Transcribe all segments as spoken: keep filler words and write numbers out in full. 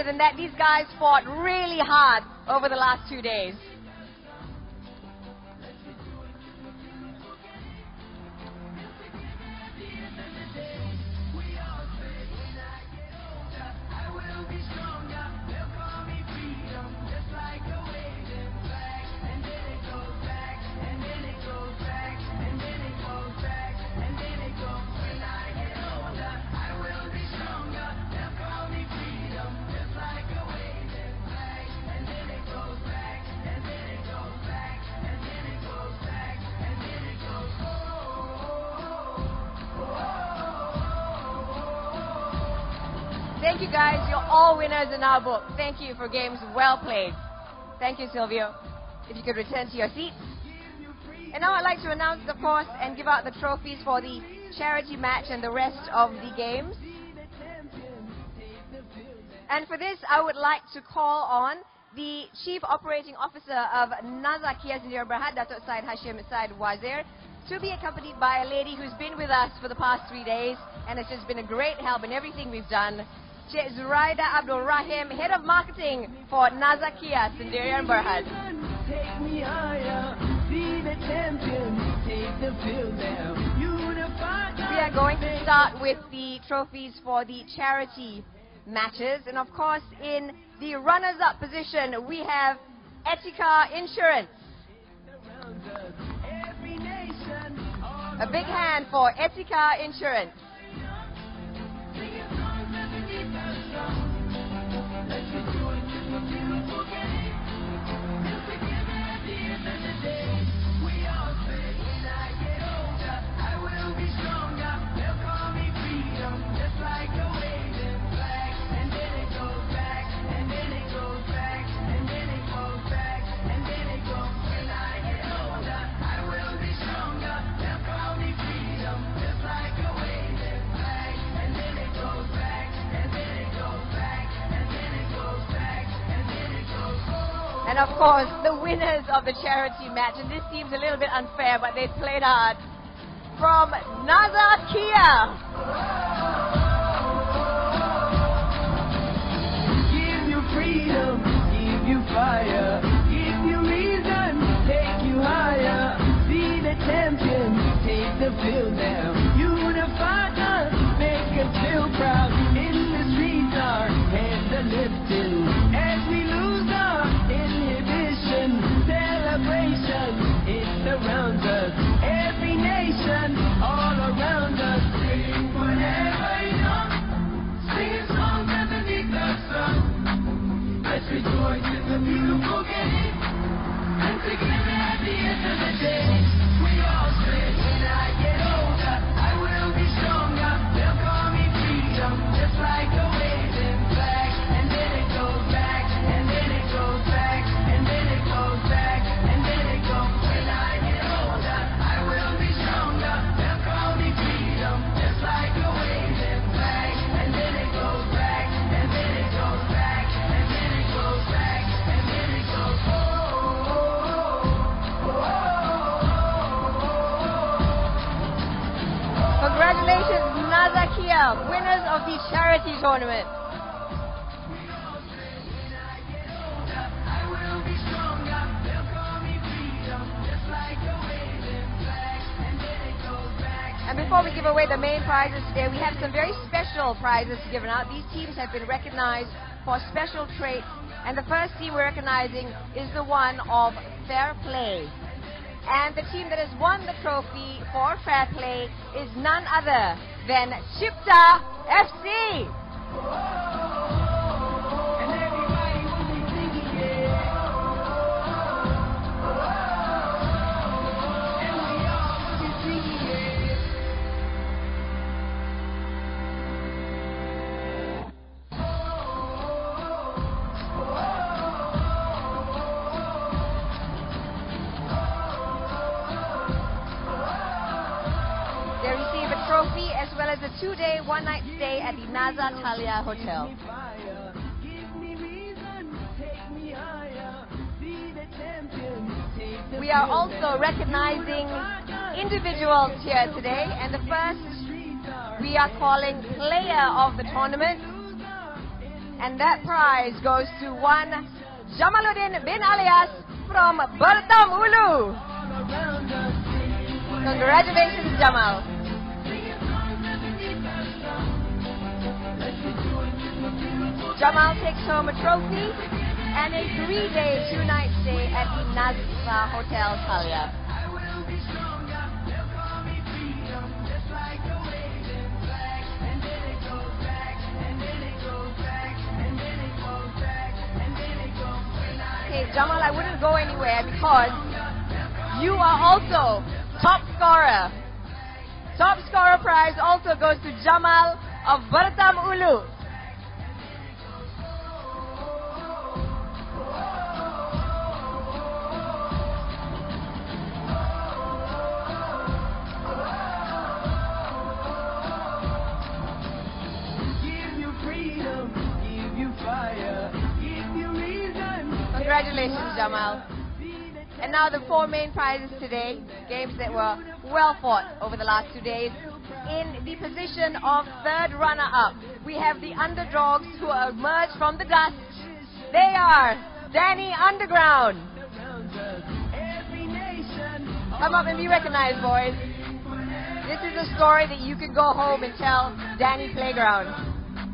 other than that, these guys fought really hard over the last two days. Thank you guys, you're all winners in our book. Thank you for games well played. Thank you, Silvio. If you could return to your seats. And now I'd like to announce, of course, and give out the trophies for the charity match and the rest of the games. And for this, I would like to call on the Chief Operating Officer of Nazar Kia Sdn Bhd, Datuk Syed Hashim Syed Wazir, to be accompanied by a lady who's been with us for the past three days and has just been a great help in everything we've done. Sheikh Zuraida Abdul Rahim, Head of Marketing for Nazar Kia Sdn Bhd. Take me higher, be the champion, take the field down. We are going to start with the trophies for the charity matches, and of course in the runners-up position we have Etika Insurance. A big hand for Etika Insurance. And of course, the winners of the charity match, and this seems a little bit unfair, but they played hard, from Nazar Kia. Give you freedom, give you fire, give you reason, take you higher. Be the champion, take the field down. Unify us, make us feel proud. In the streets, our heads are lifting as we lose our inhibition. Celebration, it surrounds us. Every nation, all around us. Sing whatever you know, singing songs underneath the sun. Let's rejoice in the beautiful game, and together at the end of the day, we all say, when I get older, I will be stronger. They'll call me freedom, just like a waving flag. And then it goes back, and then it goes back, and then it goes back, and then it goes. When I get older, I will be stronger. They'll call me freedom, just like a waving flag. And then it goes back, and then it goes back, and then it goes back, and then it goes. Oh, oh, oh, oh, oh. Congratulations, Nazar Kia, winners of the charity tournament. And before we give away the main prizes today, we have some very special prizes given out. These teams have been recognized for special traits, and the first team we're recognizing is the one of Fair Play. And the team that has won the trophy for Fair Play is none other than Chipta F C. As well as a two-day, one-night stay at the Nazar Talia Hotel. We are also recognizing individuals here today, and the first we are calling Player of the Tournament, And that prize goes to one Jamaluddin bin Alias from Batam Ulu. Congratulations, Jamal. Jamal takes home a trophy and a three-day, two-night stay at the Nazra Hotel, Talia. Okay, Jamal, I wouldn't go anywhere because you are also top scorer. Top scorer prize also goes to Jamal of Batam Ulu. Congratulations, Jamal. And now the four main prizes today, games that were well fought over the last two days. In the position of third runner-up, we have the underdogs who emerged from the dust. They are Danny Underground. Come up and be recognized, boys. This is a story that you can go home and tell Danny Playground.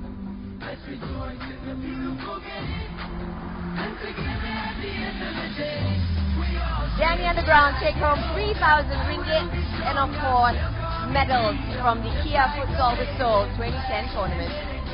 Danny Underground take home three thousand ringgit and of course medals from the Kia Futsal with Soul twenty ten tournament.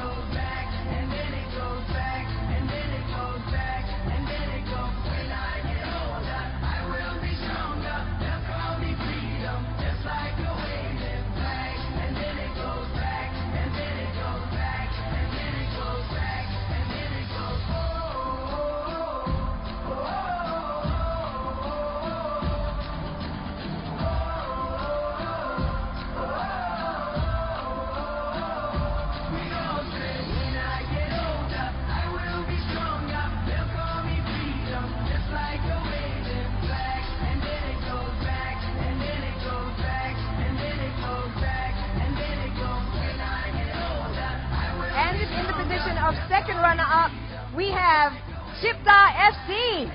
Of second runner-up, we have Chipta F C.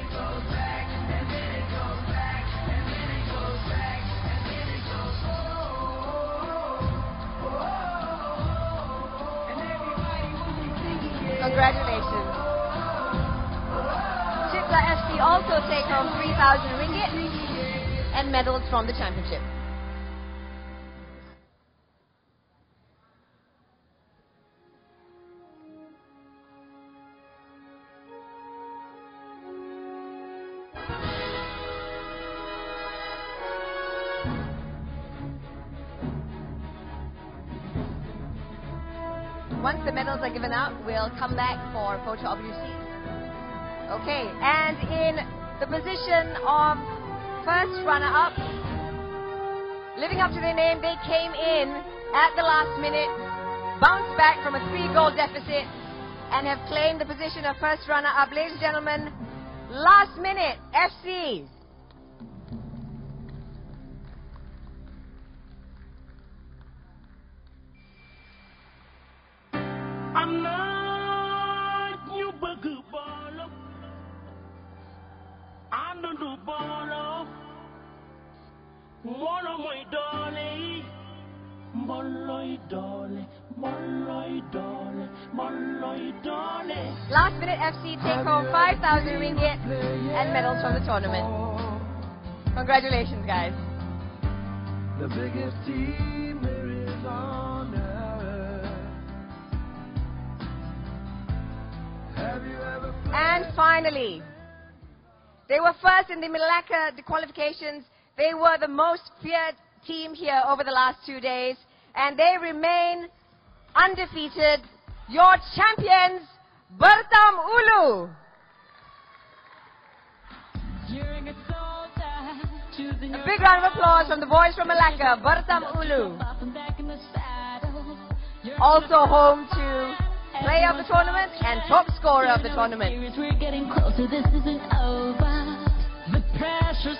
Congratulations. Chipta F C also take home three thousand ringgit and medals from the championship. Once the medals are given out, we'll come back for a photo of your seats. Okay, and in the position of first runner-up, living up to their name, they came in at the last minute, bounced back from a three-goal deficit, and have claimed the position of first runner-up. Ladies and gentlemen, Last Minute F C. I'm not you bugger baller. I'm not the baller. One of my darling. Molloy darling. Molloy darling. Molloy darling. Last Minute F C take home five thousand ringgit and medals from the tournament. Congratulations, guys. The biggest team there is on earth. Have you ever played? And finally, they were first in the Malacca qualifications. They were the most feared team here over the last two days, and they remain undefeated. Your champions, Batam Ulu. A big round of applause from the boys from Malacca, Batam Ulu. Also home to player of the tournament and top scorer of the tournament. We're getting closer, this isn't over. The pressure's